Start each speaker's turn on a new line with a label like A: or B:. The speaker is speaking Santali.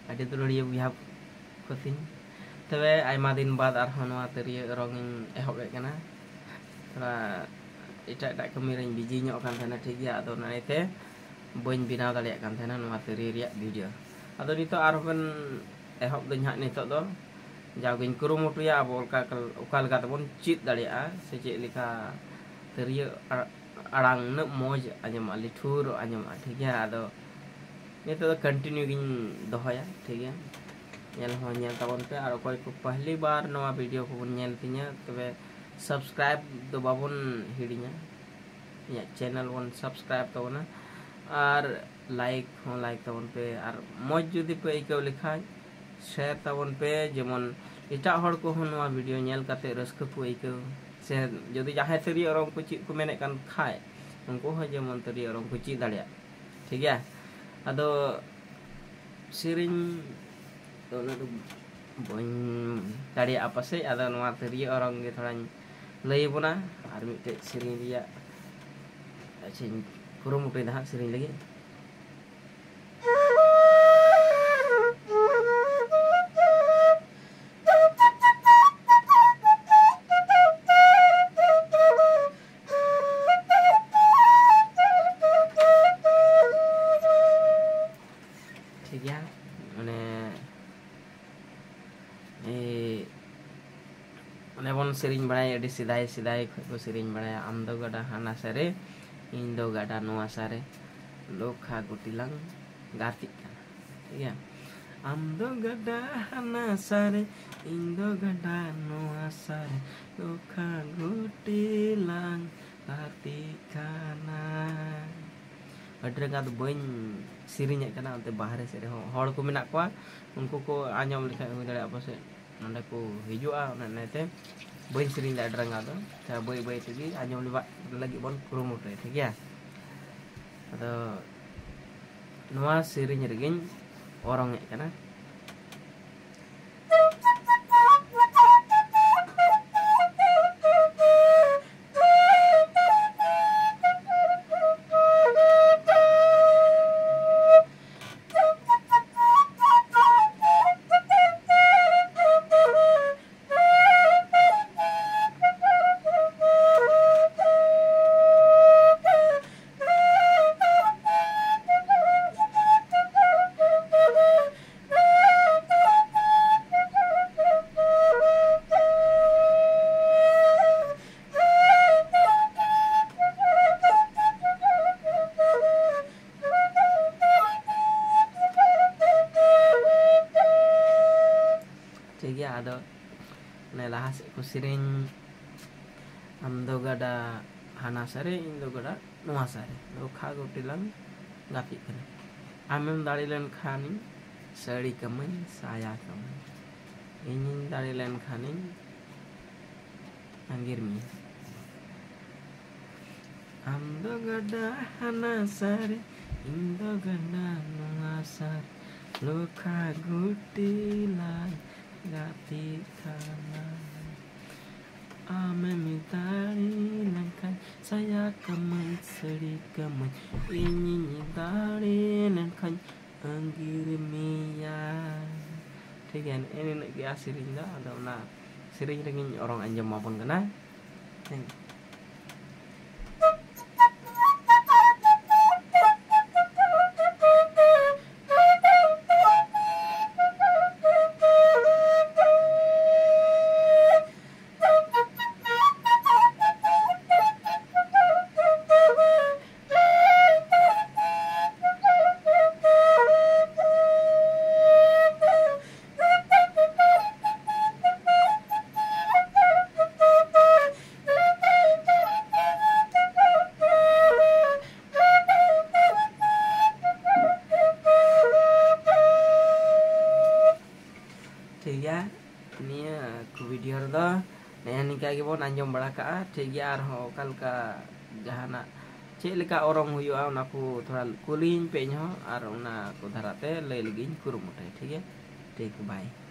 A: ᱟᱹᱰᱤ ᱫᱩᱞᱟᱹᱲᱤᱭᱟᱹ ᱵᱚᱭᱦᱟ ko tin tebe aima din bad arhon noa tiriya orong ehop kana thora eta kami ring biji nyok kan thana thik gaya ado na ite boin binaw daliak kan thana noa tiri riak video ado nito arhon ehop din hak nito do jawgin kurumutuya abo ukal kat bon chit daliak se chek lika tiriya arang ne moj anyam alitur anyam thik gaya ado nito continue gin dohoya thik gaya nyel ho nyel tabon pe ar koy ko pehli bar noa video ko nyel tinya tebe subscribe do babon hidinya ya channel won subscribe tabona ar like tabon pe ar moj judi pe ikaw likhai share tabon pe jemon eta hor ko noa video nyel kate raska pu ikaw se jodi jahe teri orang ko chit ko menek kan khai unko ho jemon teri orang ko chit dalia thik ya ado siring तो ना तो बोन tadi apa sih ada noa teri orang gitu orang lay puna army te sering dia cing kurung mungkin dah sering lagi ठीक है मैंने bon sering banyak di sidai ko sering banyak amdo gada hana sare indo gada noa sare lokha gutilang gatik ya amdo gada hana sare indo gada noa sare lokha gutilang gatik kana adre gad boin sirinya kana ante bahare sere hor ko menak kwa unku ko anyam likha hu dare apa se nanda ko hijua na te boin sering dak drang ado ta boy tegi anyam libat lagi bon kurumut thik ya ado noa sering regin orang kana ठीक है आदो ने लाहा से को सिरिन amdo gada hana sare indo gada noa sare lokha gotilang gapi kana amem dalilen khani sari kamai saya kamai ingin dalilen khani anggir mi amdo gada hana sare indo gada noa sare lokha gotilang gapi kana ame mitari langkai saya kamai seri kamai ini dari langkai anggir miya ठीक है ini nak dia sering dah ada nak sering dengan orang anjam maupun kena ठीक है निया को वीडियो रो नया निका के बोन अंजम बड़ा का ठीक है आर हो कल का जहाना चे लेका orang हुआ ना को थोड़ा कुलिन पे नो आर उना को धराते ले लगिन कुरुमुटे ठीक है ठीक बाय